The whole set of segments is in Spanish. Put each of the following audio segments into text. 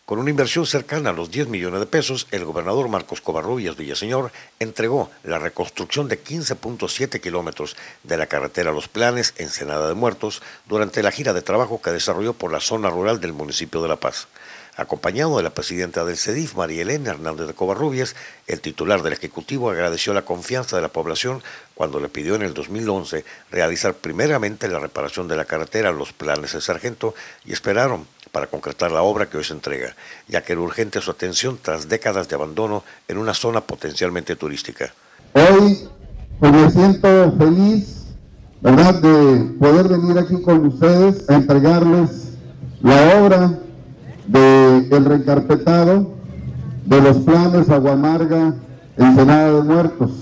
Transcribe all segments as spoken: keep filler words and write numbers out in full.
Con una inversión cercana a los diez millones de pesos, el gobernador Marcos Covarrubias Villaseñor entregó la reconstrucción de quince punto siete kilómetros de la carretera Los Planes, Ensenada de Muertos, durante la gira de trabajo que desarrolló por la zona rural del municipio de La Paz. Acompañado de la presidenta del CEDIF, María Elena Hernández de Covarrubias, el titular del Ejecutivo agradeció la confianza de la población cuando le pidió en el dos mil once realizar primeramente la reparación de la carretera Los Planes de Sargento y esperaron para concretar la obra que hoy se entrega, ya que era urgente su atención tras décadas de abandono en una zona potencialmente turística. Hoy pues me siento feliz, ¿verdad?, de poder venir aquí con ustedes a entregarles la obra del reencarpetado de Los Planes, Agua Amarga, Ensenada de Muertos.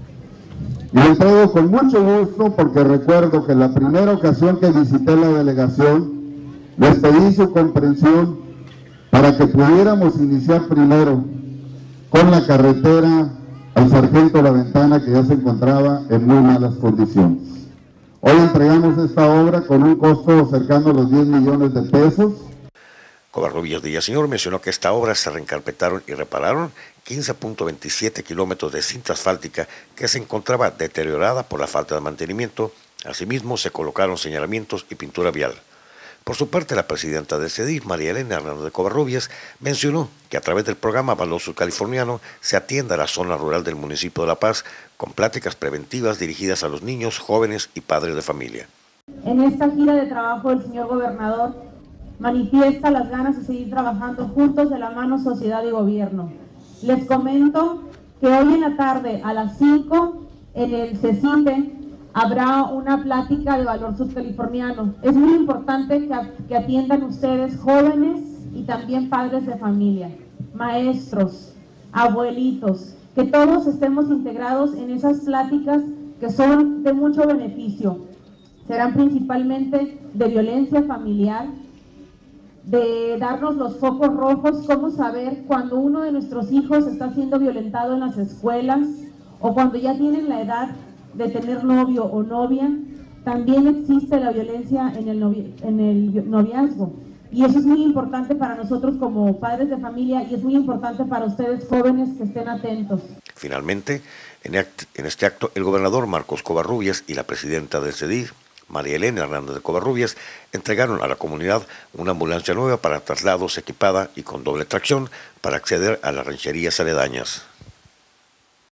Y lo entrego con mucho gusto porque recuerdo que la primera ocasión que visité la delegación les pedí su comprensión para que pudiéramos iniciar primero con la carretera al Sargento La Ventana, que ya se encontraba en muy malas condiciones. Hoy entregamos esta obra con un costo cercano a los diez millones de pesos. Covarrubias Villaseñor mencionó que esta obra se reencarpetaron y repararon quince punto veintisiete kilómetros de cinta asfáltica que se encontraba deteriorada por la falta de mantenimiento. Asimismo, se colocaron señalamientos y pintura vial. Por su parte, la presidenta del CEDIF, María Elena Hernández de Covarrubias, mencionó que a través del programa Valor Californiano se atiende a la zona rural del municipio de La Paz con pláticas preventivas dirigidas a los niños, jóvenes y padres de familia. En esta gira de trabajo, el señor gobernador manifiesta las ganas de seguir trabajando juntos de la mano sociedad y gobierno. Les comento que hoy en la tarde a las cinco en el CECITE habrá una plática de valor subcaliforniano. Es muy importante que, que atiendan ustedes, jóvenes y también padres de familia, maestros, abuelitos, que todos estemos integrados en esas pláticas que son de mucho beneficio. Serán principalmente de violencia familiar, de darnos los focos rojos, cómo saber cuando uno de nuestros hijos está siendo violentado en las escuelas o cuando ya tienen la edad de tener novio o novia. También existe la violencia en el, novi en el noviazgo y eso es muy importante para nosotros como padres de familia y es muy importante para ustedes jóvenes que estén atentos. Finalmente, en, en este acto, el gobernador Marcos Covarrubias y la presidenta del CEDIF, María Elena Hernández de Covarrubias, entregaron a la comunidad una ambulancia nueva para traslados equipada y con doble tracción para acceder a las rancherías aledañas.